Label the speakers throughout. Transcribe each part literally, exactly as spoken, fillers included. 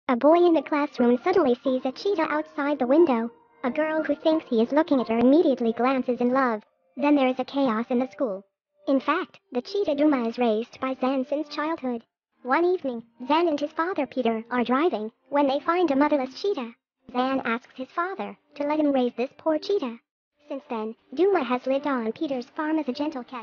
Speaker 1: A boy in the classroom suddenly sees a cheetah outside the window. A girl who thinks he is looking at her immediately glances in love. Then there is a chaos in the school. In fact, the cheetah Duma is raised by Zan since childhood. One evening, Zan and his father Peter are driving when they find a motherless cheetah. Zan asks his father to let him raise this poor cheetah. Since then, Duma has lived on Peter's farm as a gentle cat.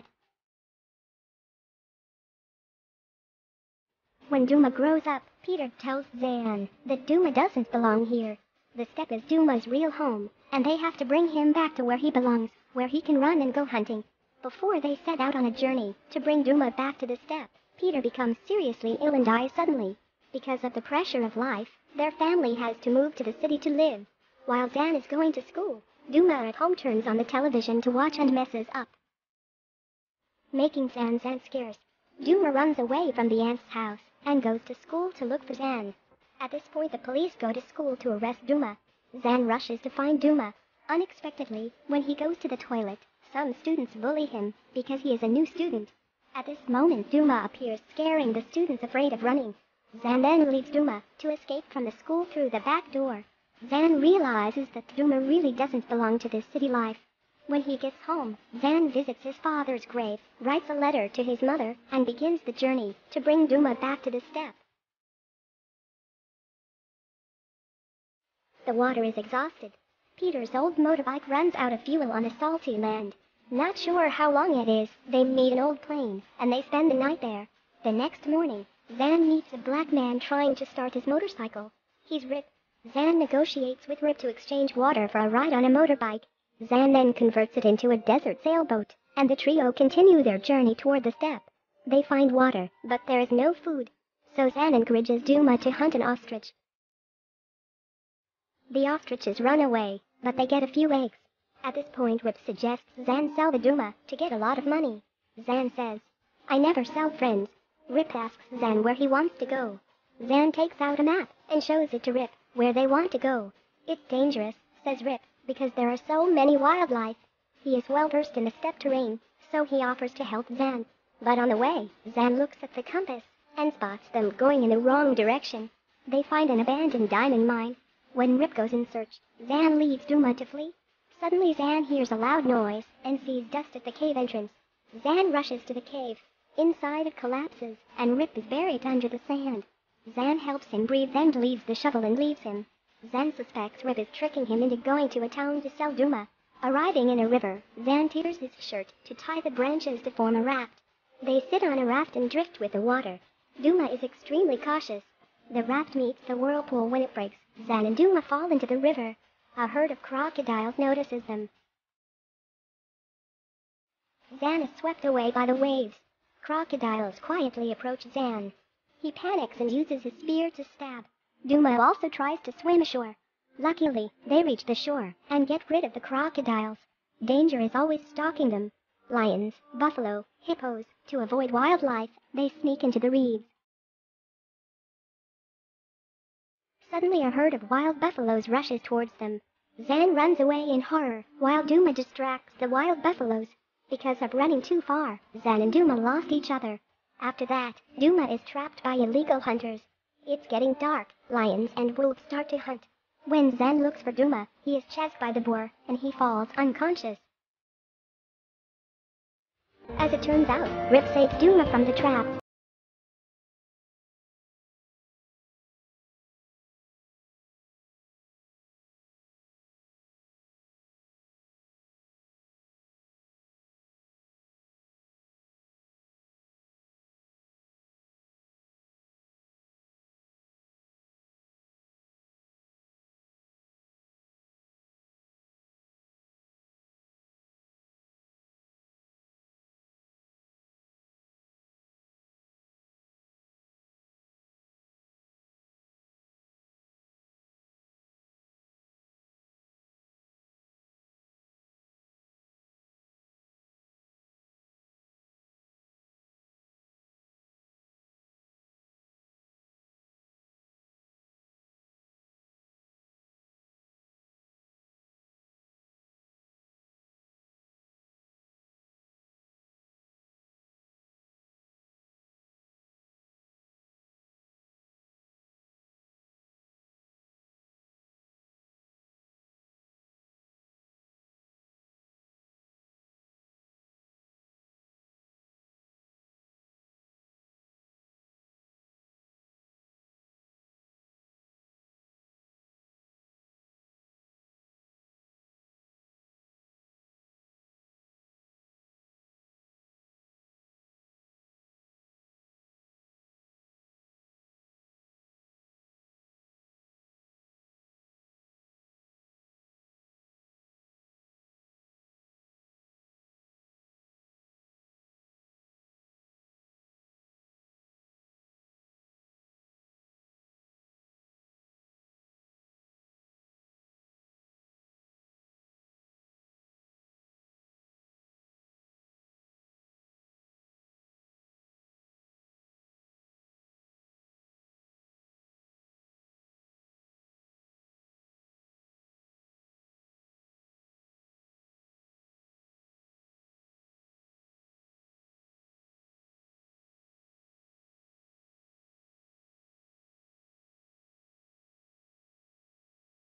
Speaker 1: When Duma grows up, Peter tells Zan that Duma doesn't belong here. The steppe is Duma's real home, and they have to bring him back to where he belongs, where he can run and go hunting. Before they set out on a journey to bring Duma back to the steppe, Peter becomes seriously ill and dies suddenly. Because of the pressure of life, their family has to move to the city to live. While Zan is going to school, Duma at home turns on the television to watch and messes up, making Zan's aunt scarce. Duma runs away from the aunt's house and goes to school to look for Zan. At this point the police go to school to arrest Duma. Zan rushes to find Duma. Unexpectedly, when he goes to the toilet, some students bully him because he is a new student. At this moment Duma appears, scaring the students afraid of running. Zan then leaves Duma to escape from the school through the back door. Zan realizes that Duma really doesn't belong to this city life. When he gets home, Zan visits his father's grave, writes a letter to his mother, and begins the journey to bring Duma back to the steppe. The water is exhausted. Peter's old motorbike runs out of fuel on a salty land. Not sure how long it is, they meet an old plane, and they spend the night there. The next morning, Zan meets a black man trying to start his motorcycle. He's Rip. Zan negotiates with Rip to exchange water for a ride on a motorbike. Zan then converts it into a desert sailboat, and the trio continue their journey toward the steppe. They find water, but there is no food, so Zan encourages Duma to hunt an ostrich. The ostriches run away, but they get a few eggs. At this point Rip suggests Zan sell the Duma to get a lot of money. Zan says, "I never sell friends." Rip asks Zan where he wants to go. Zan takes out a map and shows it to Rip where they want to go. "It's dangerous," says Rip, "because there are so many wildlife." He is well versed in the steppe terrain, so he offers to help Zan. But on the way, Zan looks at the compass and spots them going in the wrong direction. They find an abandoned diamond mine. When Rip goes in search, Zan leaves Duma to flee. Suddenly Zan hears a loud noise and sees dust at the cave entrance. Zan rushes to the cave. Inside it collapses, and Rip is buried under the sand. Zan helps him breathe, then leaves the shovel and leaves him. Zan suspects Rip is tricking him into going to a town to sell Duma. Arriving in a river, Zan tears his shirt to tie the branches to form a raft. They sit on a raft and drift with the water. Duma is extremely cautious. The raft meets the whirlpool. When it breaks, Zan and Duma fall into the river. A herd of crocodiles notices them. Zan is swept away by the waves. Crocodiles quietly approach Zan. He panics and uses his spear to stab. Duma also tries to swim ashore. Luckily, they reach the shore and get rid of the crocodiles. Danger is always stalking them. Lions, buffalo, hippos. To avoid wildlife, they sneak into the reeds. Suddenly a herd of wild buffaloes rushes towards them. Zan runs away in horror, while Duma distracts the wild buffaloes. Because of running too far, Zan and Duma lost each other. After that, Duma is trapped by illegal hunters. It's getting dark. Lions and wolves start to hunt. When Zan looks for Duma, he is chased by the boar, and he falls unconscious. As it turns out, Rip saves Duma from the trap.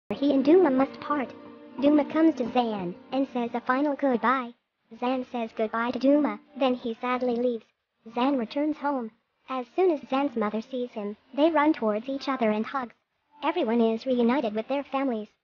Speaker 1: he and Duma must part. Duma comes to Zan and says a final goodbye. Zan says goodbye to Duma, then he sadly leaves. Zan returns home. As soon as Zan's mother sees him, they run towards each other and hug. Everyone is reunited with their families.